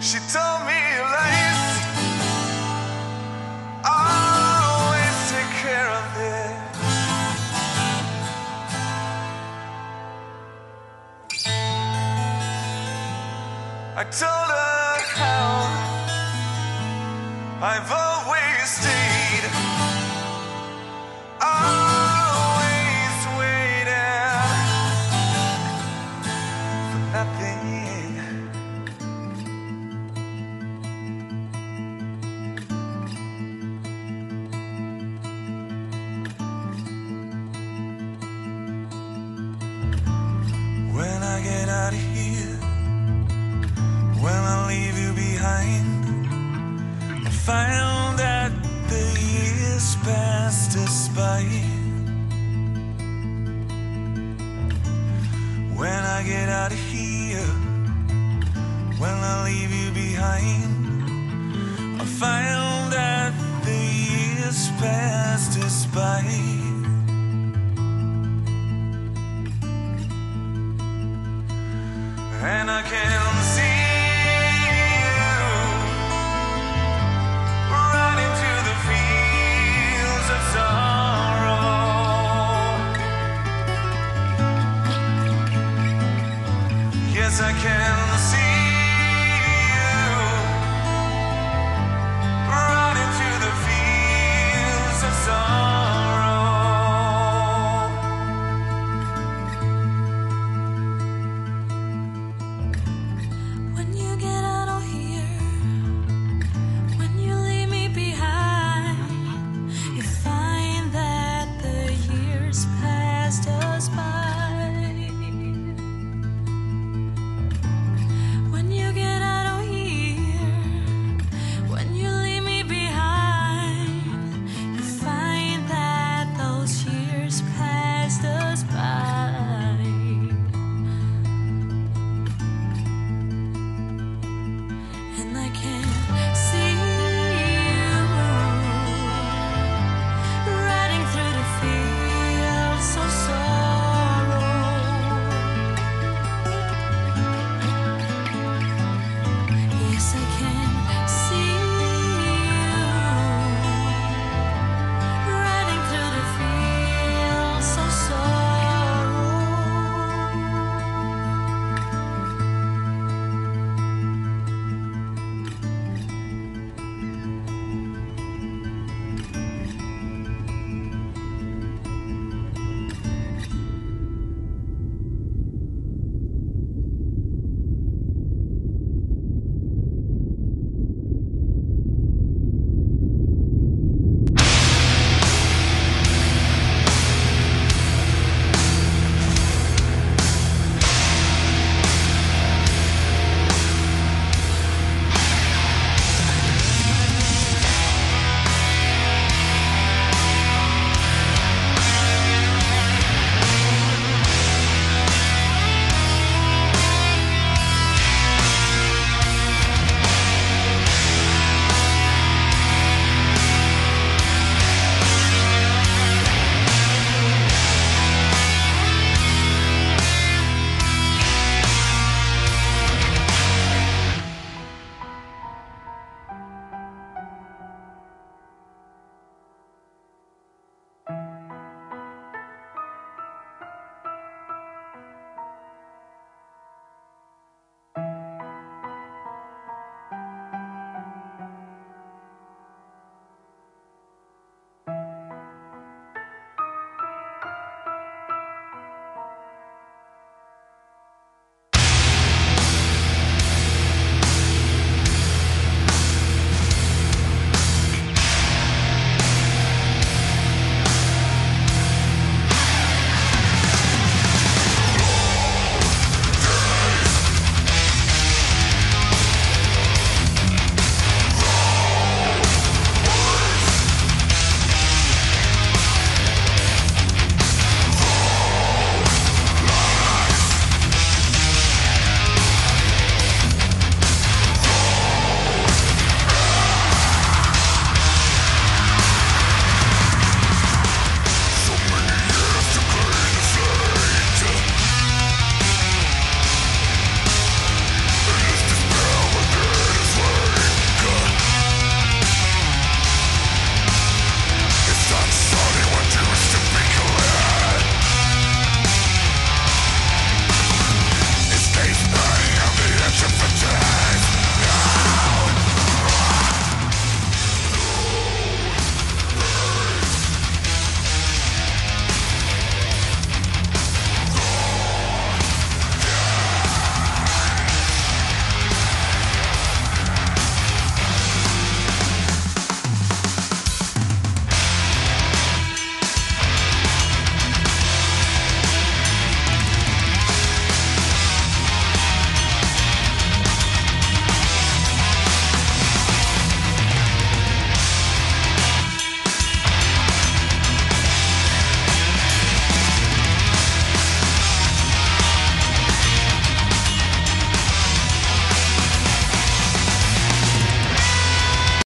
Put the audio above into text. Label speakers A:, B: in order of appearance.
A: She told me life, always take care of it. I told her how I've always stayed, always waiting for nothing. When I get out of here, when I leave you behind, I found that the years passed us by. When I get out of here, when I leave you behind, I found that the years passed us by. And I can see you right into the fields of sorrow. Yes, I can see you right into the fields of sorrow.
B: Past